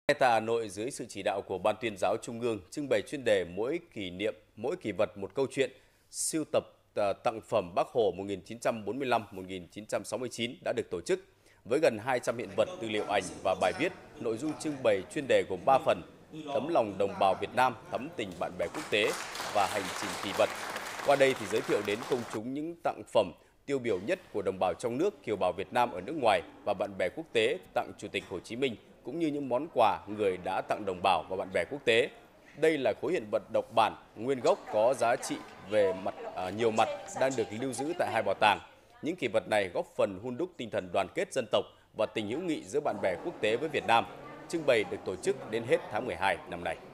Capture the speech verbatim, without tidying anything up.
Tại Hà Nội, dưới sự chỉ đạo của Ban Tuyên giáo Trung ương, trưng bày chuyên đề mỗi kỷ niệm, mỗi kỷ vật một câu chuyện, sưu tập à, tặng phẩm Bác Hồ một nghìn chín trăm bốn mươi lăm đến một nghìn chín trăm sáu mươi chín đã được tổ chức. Với gần hai trăm hiện vật, tư liệu ảnh và bài viết, nội dung trưng bày chuyên đề gồm ba phần: tấm lòng đồng bào Việt Nam, thắm tình bạn bè quốc tế và hành trình kỳ vật. Qua đây thì giới thiệu đến công chúng những tặng phẩm tiêu biểu nhất của đồng bào trong nước, kiều bào Việt Nam ở nước ngoài và bạn bè quốc tế tặng Chủ tịch Hồ Chí Minh, cũng như những món quà người đã tặng đồng bào và bạn bè quốc tế. Đây là khối hiện vật độc bản, nguyên gốc có giá trị về mặt à, nhiều mặt đang được lưu giữ tại hai bảo tàng. Những kỷ vật này góp phần hun đúc tinh thần đoàn kết dân tộc và tình hữu nghị giữa bạn bè quốc tế với Việt Nam. Trưng bày được tổ chức đến hết tháng mười hai năm nay.